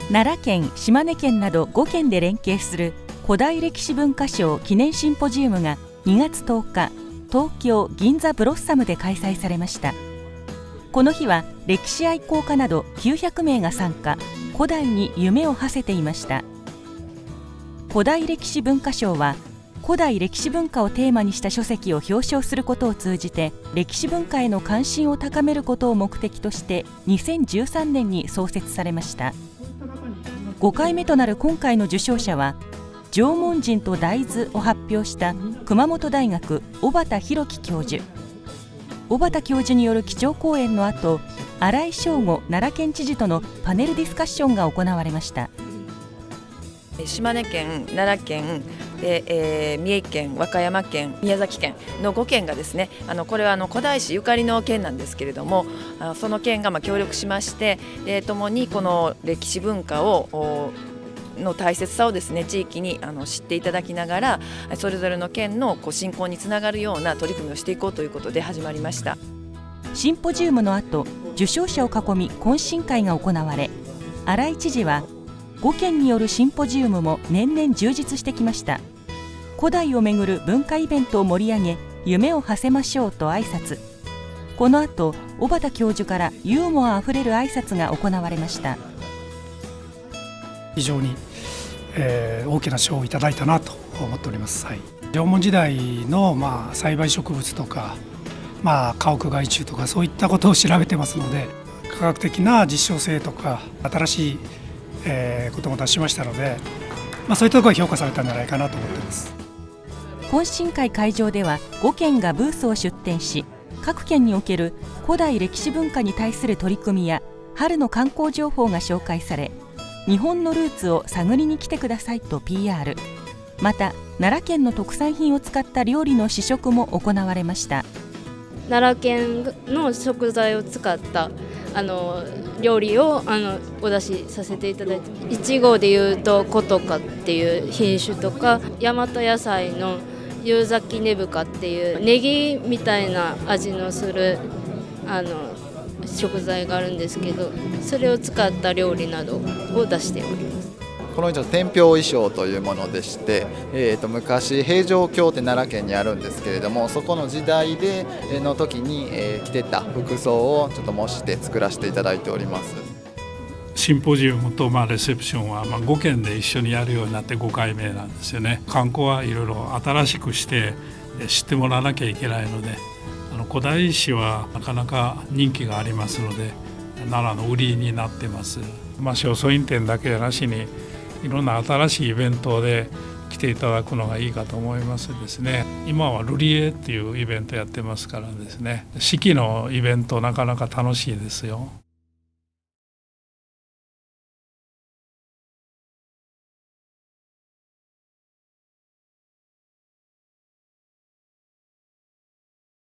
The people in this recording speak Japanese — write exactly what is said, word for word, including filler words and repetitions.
奈良県、島根県などごけんで連携する古代歴史文化賞記念シンポジウムがにがつとおか、東京銀座ブロッサムで開催されました。この日は歴史愛好家などきゅうひゃくめいが参加、古代に夢を馳せていました。古代歴史文化賞は古代歴史文化をテーマにした書籍を表彰することを通じて歴史文化への関心を高めることを目的としてにせんじゅうさんねんに創設されました。ごかいめとなる今回の受賞者は縄文人と大豆を発表した熊本大学小畑博樹教授。小畑教授による基調講演の後、新井翔吾奈良県知事とのパネルディスカッションが行われました。 島根県、奈良県で、えー、三重県、和歌山県、宮崎県のごけんがですね、あのこれはあの古代史ゆかりの県なんですけれども、あその県がまあ協力しまして、で共にこの歴史文化をの大切さをですね地域にあの知っていただきながら、それぞれの県のこう振興につながるような取り組みをしていこうということで始まりました。 シンポジウムの後、受賞者を囲み懇親会が行われ、新井知事はごけんによるシンポジウムも年々充実してきました。古代をめぐる文化イベントを盛り上げ、夢を馳せましょうと挨拶。この後、小畑教授からユーモアあふれる挨拶が行われました。 非常に、えー、大きな賞をいただいたなと思っております。はい、縄文時代の、まあ、栽培植物とか、まあ、家屋害虫とかそういったことを調べてますので、科学的な実証性とか新しい、えー、ことも出しましたので、まあ、そういったところが評価されたんじゃないかなと思っています。 懇親会会場ではごけんがブースを出展し、各県における古代歴史文化に対する取り組みや春の観光情報が紹介され、日本のルーツを探りに来てくださいと ピーアール、 また奈良県の特産品を使った料理の試食も行われました。 奈良県の食材を使ったあの料理をあのお出しさせていただいて、いちごでいうと小とかっていう品種とか、大和野菜の夕崎根深っていうネギみたいな味のするあの食材があるんですけど、それを使った料理などを出しております。 この天平衣装というものでして、えー、と昔平城京って奈良県にあるんですけれども、そこの時代での時に、えー、着てた服装をちょっと模して作らせていただいております。 シンポジウムとまあレセプションはまあごけんで一緒にやるようになってごかいめなんですよね。観光はいろいろ新しくして知ってもらわなきゃいけないので、あの古代史はなかなか人気がありますので、奈良の売りになってます。まあ、正倉院展だけじゃなしにいろんな新しいイベントで来ていただくのがいいかと思いますですね。今はルリエっていうイベントやってますからですね、四季のイベントなかなか楽しいですよ。